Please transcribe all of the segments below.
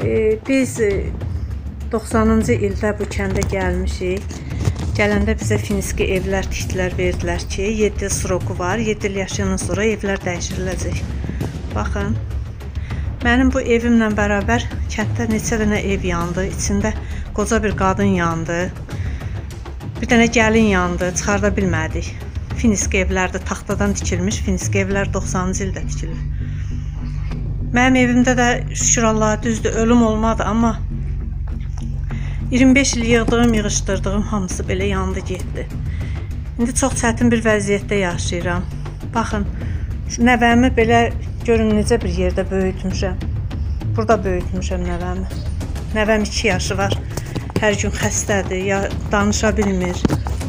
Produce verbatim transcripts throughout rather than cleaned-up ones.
Biz doxsanıncı ildə bu kəndə gəlmişik. Gələndə bizə finiski evlər tikdilər, verdilər ki, yeddi il sroku var, yeddi il yaşayandan sonra evlər dəyişiriləcək. Baxın, mənim bu evimlə bərabər kənddə neçə dənə ev yandı, içində qoca bir qadın yandı, bir dənə gəlin yandı, çıxarda bilmədik. Finiski evlərdə taxtadan tikilmiş, finiski evlər doxsanıncı ildə tikilir. Mənim evimdə də şükür Allaha düzdür, ölüm olmadı, amma iyirmi beş il yığdığım, yığışdırdığım hamısı belə yandı getdi. İndi çox çətin bir vəziyyətdə yaşayıram. Baxın, şu nəvəmi belə görün necə bir yerdə böyütmüşəm. Burada böyütmüşəm nəvəmi. Nəvəm iki yaşı var. Hər gün xəstədir, ya danışa bilmir.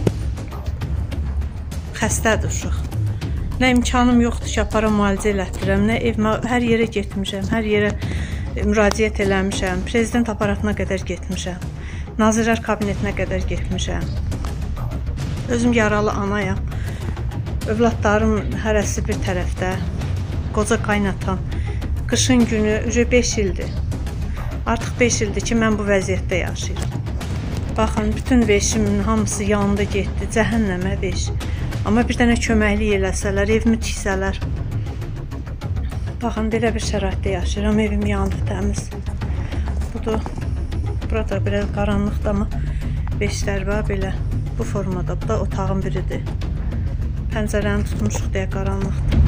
Xəstədir uşaq. Nə imkanım yoxdur ki, aparam müalicə elətdirəm, nə evimə, hər yerə getmişəm, hər yerə müraciət eləmişəm, prezident aparatına qədər getmişəm, Nazirlər kabinetinə qədər getmişəm. Özüm yaralı anayam, övladlarım hərəsi bir tərəfdə, qoca qaynatam, qışın günü beş ildir, artıq beş ildir ki, mən bu vəziyyətdə yaşayıram. Baxın, bütün beşimin hamısı yandı getdi, cəhənnəmə beş. Amma bir dənə köməklik eləsələr, evimi tiksələr. Baxın, belə bir şəraitdə yaşayıram, evim yandı təmiz. Budur, burada biraz qaranlıqda, amma beşlər var belə, bu formada. Bu da otağın biridir. Pəncərəni tutmuşuq deyə qaranlıqdır.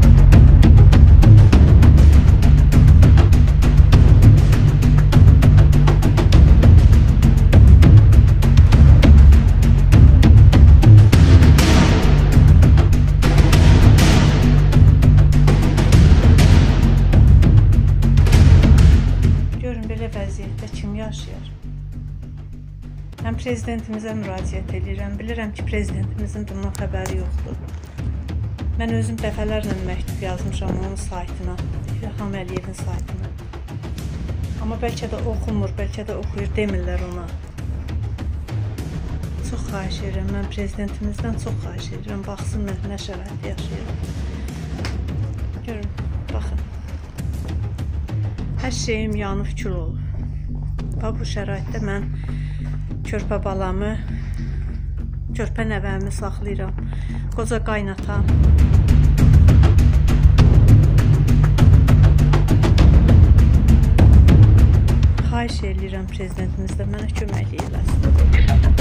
Vəziyyətdə kim yaşayır? Mən prezidentimizə müraciət edirəm. Bilirəm ki, prezidentimizin bundan xəbəri yoxdur. Mən özüm dəfələrlə məktub yazmışam onun saytına, İlham Əliyevin saytına. Amma bəlkə də oxumur, bəlkə də oxuyur, demirlər ona. Çox xahiş edirəm, mən prezidentimizdən çox xahiş edirəm. Baxsın, mən nə şəraitdə yaşayıram. Görün, baxın. Hər şeyim yanıb kül olub. Bu şəraitdə mən körpə balamı, körpə nəvəmi saxlayıram, qoca qaynatam. Xahiş edirəm prezidentimizdən mənə köməklik eləsin.